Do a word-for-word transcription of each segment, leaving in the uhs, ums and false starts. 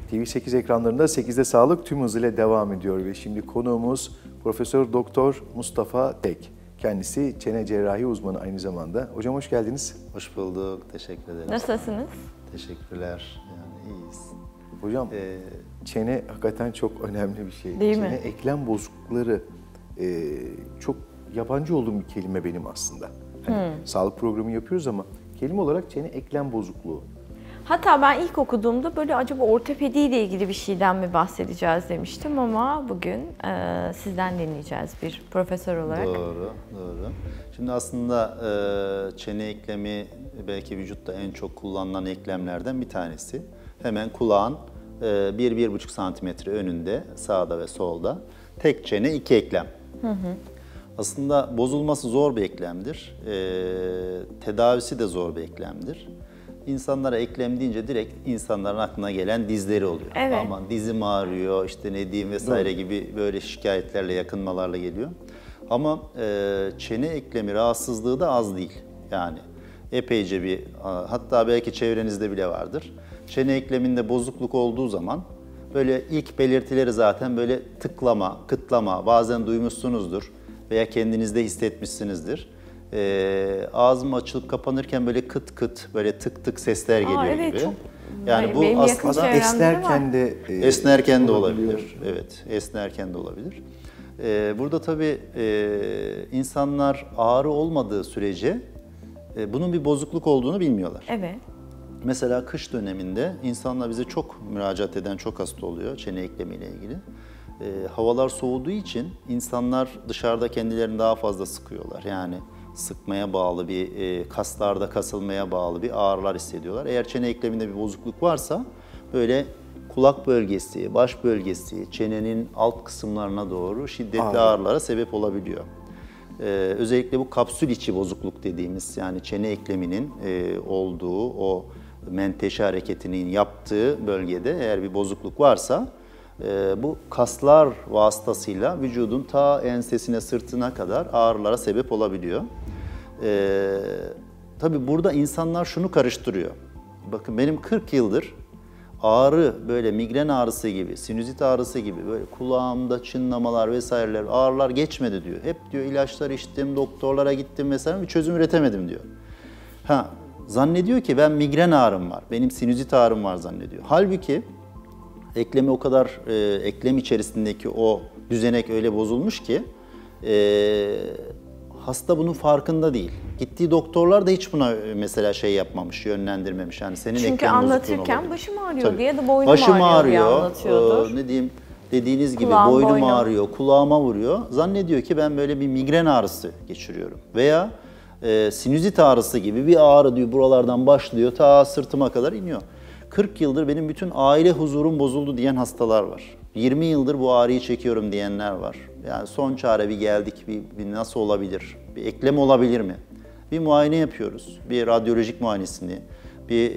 T V sekiz ekranlarında sekizde Sağlık tüm hızıyla devam ediyor ve şimdi konuğumuz Profesör Doktor Mustafa Tek. Kendisi çene cerrahi uzmanı aynı zamanda. Hocam hoş geldiniz. Hoş bulduk, teşekkür ederim. Nasılsınız? Teşekkürler, yani iyiyiz. Hocam Ee, çene hakikaten çok önemli bir şey. Değil çene mi? eklem bozuklukları e, çok yabancı olduğum bir kelime benim aslında. Hani Hmm. sağlık programı yapıyoruz ama kelime olarak çene eklem bozukluğu. Hatta ben ilk okuduğumda böyle acaba ortopediyle ilgili bir şeyden mi bahsedeceğiz demiştim ama bugün e, sizden dinleyeceğiz bir profesör olarak. Doğru, doğru. Şimdi aslında e, çene eklemi belki vücutta en çok kullanılan eklemlerden bir tanesi. Hemen kulağın e, bir bir buçuk santimetre önünde, sağda ve solda. Tek çene, iki eklem. Hı hı. Aslında bozulması zor bir eklemdir. E, tedavisi de zor bir eklemdir. İnsanlara eklem deyince direkt insanların aklına gelen dizleri oluyor. Evet. Aman dizim ağrıyor, işte ne diyeyim vesaire gibi böyle şikayetlerle, yakınmalarla geliyor. Ama e, çene eklemi rahatsızlığı da az değil. Yani epeyce bir, hatta belki çevrenizde bile vardır. Çene ekleminde bozukluk olduğu zaman böyle ilk belirtileri zaten böyle tıklama, kıtlama, bazen duymuşsunuzdur veya kendinizde hissetmişsinizdir. Ee, ağzım açılıp kapanırken böyle kıt kıt, böyle tık tık sesler geliyor Aa, evet, gibi. çok, Yani bu benim yakın aslında çevremde Esnerken var. de e, esnerken de olabiliyor. olabilir. Evet, esnerken de olabilir. Ee, burada tabii e, insanlar ağrı olmadığı sürece e, bunun bir bozukluk olduğunu bilmiyorlar. Evet. Mesela kış döneminde insanlar bize çok müracaat eden çok hasta oluyor çene eklemiyle ilgili. E, havalar soğuduğu için insanlar dışarıda kendilerini daha fazla sıkıyorlar. Yani sıkmaya bağlı bir, e, kaslarda kasılmaya bağlı bir ağrılar hissediyorlar. Eğer çene ekleminde bir bozukluk varsa böyle kulak bölgesi, baş bölgesi, çenenin alt kısımlarına doğru şiddetli Ağrı. ağrılara sebep olabiliyor. Ee, özellikle bu kapsül içi bozukluk dediğimiz, yani çene ekleminin e, olduğu, o menteşe hareketinin yaptığı bölgede eğer bir bozukluk varsa e, bu kaslar vasıtasıyla vücudun ta ensesine, sırtına kadar ağrılara sebep olabiliyor. Ee, tabii burada insanlar şunu karıştırıyor. Bakın benim kırk yıldır ağrı, böyle migren ağrısı gibi, sinüzit ağrısı gibi böyle kulağımda çınlamalar vesaireler, ağrılar geçmedi diyor. Hep diyor ilaçlar içtim, doktorlara gittim vesaire, bir çözüm üretemedim diyor. Ha, zannediyor ki ben migren ağrım var, benim sinüzit ağrım var zannediyor. Halbuki eklemi o kadar, e, eklem içerisindeki o düzenek öyle bozulmuş ki e, hasta bunun farkında değil. Gittiği doktorlar da hiç buna mesela şey yapmamış, yönlendirmemiş. Yani senin Çünkü eklem bozukluğun anlatırken olabilir. başım ağrıyor Tabii. diye de boynum Başım ağrıyor diye ağrıyor, anlatıyordur. e, ne diyeyim, dediğiniz gibi Kulağım, boynum boynum. ağrıyor, kulağıma vuruyor. Zannediyor ki ben böyle bir migren ağrısı geçiriyorum. Veya e, sinüzit ağrısı gibi bir ağrı diyor, buralardan başlıyor, ta sırtıma kadar iniyor. kırk yıldır benim bütün aile huzurum bozuldu diyen hastalar var. yirmi yıldır bu ağrıyı çekiyorum diyenler var. Yani son çare bir geldik, bir, bir nasıl olabilir, bir eklem olabilir mi? Bir muayene yapıyoruz, bir radyolojik muayenesini, bir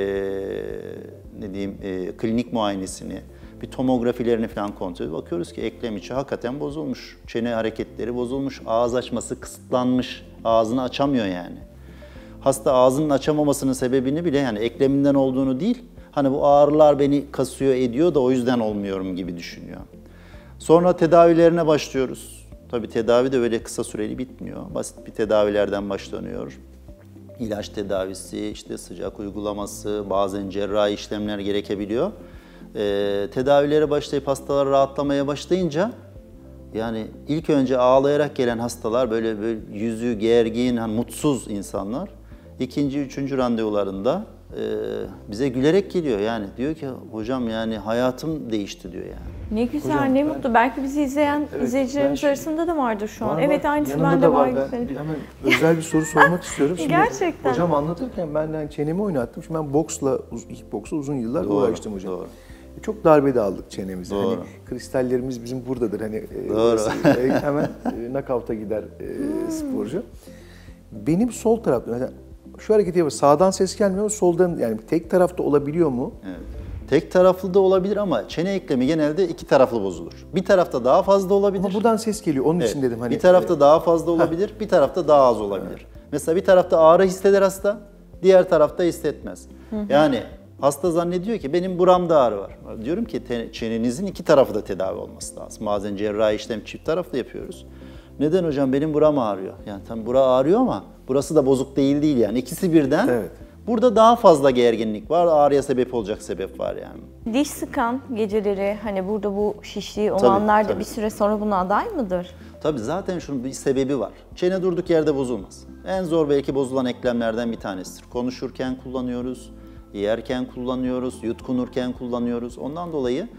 e, ne diyeyim e, klinik muayenesini, bir tomografilerini falan kontrol ediyoruz. Bakıyoruz ki eklem içi hakikaten bozulmuş, çene hareketleri bozulmuş, ağız açması kısıtlanmış, ağzını açamıyor yani. Hasta ağzının açamamasının sebebini bile, yani ekleminden olduğunu değil, hani bu ağrılar beni kasıyor ediyor da o yüzden olmuyorum gibi düşünüyor. Sonra tedavilerine başlıyoruz. Tabii tedavi de öyle kısa süreli bitmiyor. Basit bir tedavilerden başlanıyor. İlaç tedavisi, işte sıcak uygulaması, bazen cerrahi işlemler gerekebiliyor. Ee, tedavilere başlayıp hastalar rahatlamaya başlayınca, yani ilk önce ağlayarak gelen hastalar, böyle, böyle yüzü gergin, hani mutsuz insanlar. İkinci, üçüncü randevularında e, bize gülerek geliyor. Yani diyor ki hocam yani hayatım değişti diyor yani. Ne güzel, Hocam, ne ben- mutlu. Belki bizi izleyen Evet, izleyicilerimiz ben- arasında da vardır şu an. Var, Evet, var. aynısı Yanımda bende da var. Ben Senin. bir hemen özel bir soru sormak istiyorum. Şimdi Gerçekten. hocam anlatırken ben yani çenemi oynattım. Şimdi ben boksla, uz- ilk boksla uzun yıllar Doğru, uğraştım hocam. doğru. Çok darbe de aldık çenemize. Doğru. Hani kristallerimiz bizim buradadır. Hani e, Doğru. orası, e, hemen e, knockout'a gider e, sporcu. Benim sol tarafta mesela şu hareketi yapıyor. Sağdan ses gelmiyor, soldan, yani tek tarafta olabiliyor mu? Evet. Tek taraflı da olabilir ama çene eklemi genelde iki taraflı bozulur. Bir tarafta daha fazla olabilir. Ama buradan ses geliyor. Onun Evet. için dedim hani. Bir tarafta daha fazla olabilir, bir tarafta daha az olabilir. Mesela bir tarafta ağrı hisseder hasta, diğer tarafta hissetmez. Yani Hasta zannediyor ki benim buramda ağrı var. Diyorum ki çenenizin iki tarafı da tedavi olması lazım. Bazen cerrahi işlem çift taraflı yapıyoruz. Neden hocam? Benim buram ağrıyor. Yani tam bura ağrıyor ama burası da bozuk değil değil yani. İkisi birden. Evet. Burada daha fazla gerginlik var. Ağrıya sebep olacak sebep var yani. Diş sıkan geceleri hani burada bu şişliği olanlar da tabii. bir süre sonra buna aday mıdır? Tabii zaten şunun bir sebebi var. Çene durduk yerde bozulmaz. En zor belki bozulan eklemlerden bir tanesidir. Konuşurken kullanıyoruz, yerken kullanıyoruz, yutkunurken kullanıyoruz. Ondan dolayı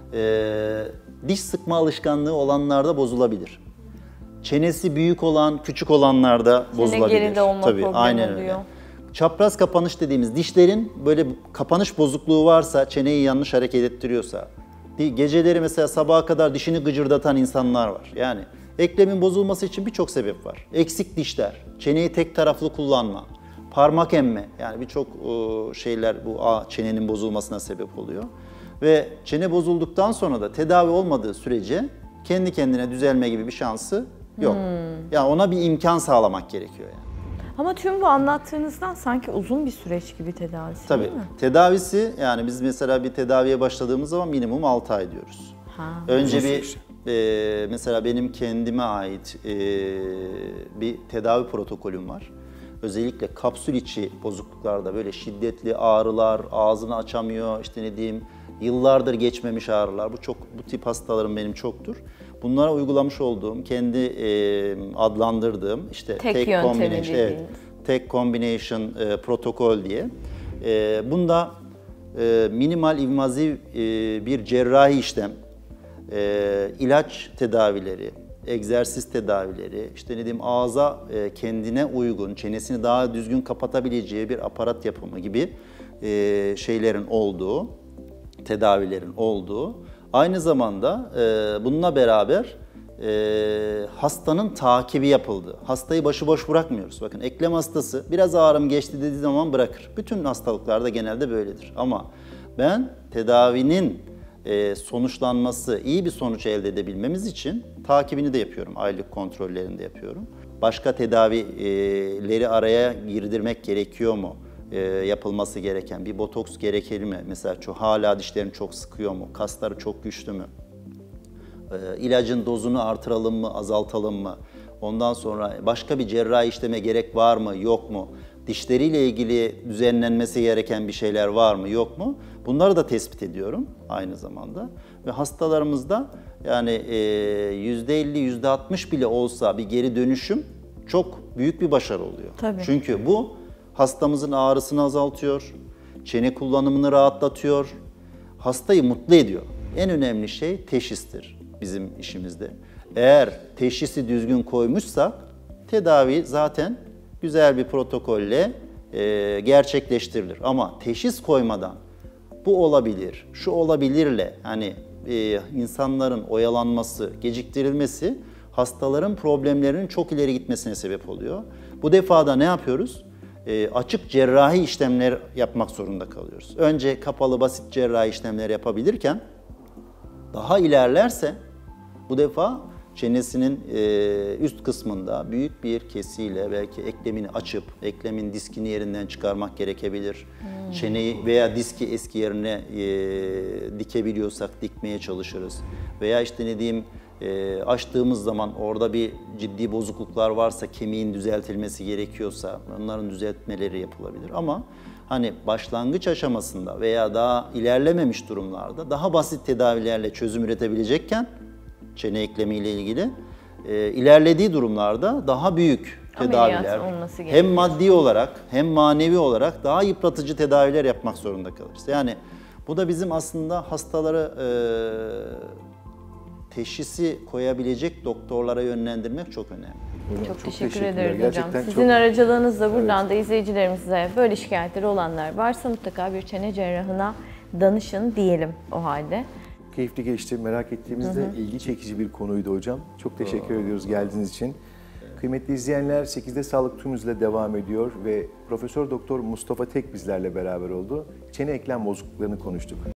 e, diş sıkma alışkanlığı olanlarda bozulabilir. Çenesi büyük olan, küçük olanlarda Çene bozulabilir. geride olma Tabii, problemi aynen oluyor. öyle. Çapraz kapanış dediğimiz dişlerin böyle kapanış bozukluğu varsa, çeneyi yanlış hareket ettiriyorsa, geceleri mesela sabaha kadar dişini gıcırdatan insanlar var. Yani eklemin bozulması için birçok sebep var. Eksik dişler, çeneyi tek taraflı kullanma, parmak emme, yani birçok şeyler bu çenenin bozulmasına sebep oluyor. Ve çene bozulduktan sonra da tedavi olmadığı sürece kendi kendine düzelme gibi bir şansı yok. Hmm. Yani ona bir imkan sağlamak gerekiyor yani. Ama tüm bu anlattığınızdan sanki uzun bir süreç gibi tedavisi Tabii. değil mi? Tedavisi yani biz mesela bir tedaviye başladığımız zaman minimum altı ay diyoruz. Ha. Önce bir e, mesela benim kendime ait e, bir tedavi protokolüm var. Özellikle kapsül içi bozukluklarda böyle şiddetli ağrılar, ağzını açamıyor, işte ne diyeyim, yıllardır geçmemiş ağrılar. Bu çok bu tip hastalarım benim çoktur. Bunlara uygulamış olduğum, kendi e, adlandırdığım işte tek, tek yöntemi combination, evet, tek combination e, protokol diye. E, bunda e, minimal invaziv e, bir cerrahi işlem, e, ilaç tedavileri, egzersiz tedavileri, işte ne diyeyim ağza e, kendine uygun, çenesini daha düzgün kapatabileceği bir aparat yapımı gibi e, şeylerin olduğu, tedavilerin olduğu. Aynı zamanda e, bununla beraber e, hastanın takibi yapıldı. Hastayı başıboş bırakmıyoruz. Bakın eklem hastası biraz ağrım geçti dediği zaman bırakır. Bütün hastalıklarda genelde böyledir. Ama ben tedavinin e, sonuçlanması, iyi bir sonuç elde edebilmemiz için takibini de yapıyorum. Aylık kontrollerini de yapıyorum. Başka tedavileri araya girdirmek gerekiyor mu? E, yapılması gereken bir botoks gerekir mi? Mesela çok, hala dişlerini çok sıkıyor mu? Kasları çok güçlü mü? E, ilacın dozunu artıralım mı, azaltalım mı? Ondan sonra başka bir cerrahi işleme gerek var mı, yok mu? Dişleriyle ilgili düzenlenmesi gereken bir şeyler var mı, yok mu? Bunları da tespit ediyorum aynı zamanda. Ve hastalarımızda yani e, yüzde elli, yüzde altmış bile olsa bir geri dönüşüm çok büyük bir başarı oluyor. Tabii. Çünkü bu hastamızın ağrısını azaltıyor, çene kullanımını rahatlatıyor, hastayı mutlu ediyor. En önemli şey teşhistir bizim işimizde. Eğer teşhisi düzgün koymuşsak tedavi zaten güzel bir protokolle e, gerçekleştirilir. Ama teşhis koymadan bu olabilir, şu olabilirle hani e, insanların oyalanması, geciktirilmesi hastaların problemlerinin çok ileri gitmesine sebep oluyor. Bu defada ne yapıyoruz? E, açık cerrahi işlemler yapmak zorunda kalıyoruz. Önce kapalı basit cerrahi işlemler yapabilirken daha ilerlerse bu defa çenesinin e, üst kısmında büyük bir kesiyle belki eklemini açıp eklemin diskini yerinden çıkarmak gerekebilir. Hmm. Çeneyi veya diski eski yerine e, dikebiliyorsak dikmeye çalışırız. Veya işte ne diyeyim e, açtığımız zaman orada bir ciddi bozukluklar varsa kemiğin düzeltilmesi gerekiyorsa onların düzeltmeleri yapılabilir. Ama hani başlangıç aşamasında veya daha ilerlememiş durumlarda daha basit tedavilerle çözüm üretebilecekken çene eklemiyle ilgili e, ilerlediği durumlarda daha büyük tedaviler hem maddi olarak hem manevi olarak daha yıpratıcı tedaviler yapmak zorunda kalırız. Yani bu da bizim aslında hastaları e, teşhisi koyabilecek doktorlara yönlendirmek çok önemli. Çok, çok teşekkür teşekkürler. ederiz Gerçekten hocam. çok... Sizin aracılığınızla buradan Evet. da izleyicilerimize böyle şikayetleri olanlar varsa mutlaka bir çene cerrahına danışın diyelim o halde. Keyifli geçti. Merak ettiğimizde hı hı. ilgi çekici bir konuydu hocam. Çok teşekkür Aa, ediyoruz geldiğiniz için. Kıymetli izleyenler, sekizde Sağlık tüm hızıyla devam ediyor ve Profesör Doktor Mustafa Tek bizlerle beraber oldu. Çene eklem bozukluklarını konuştuk.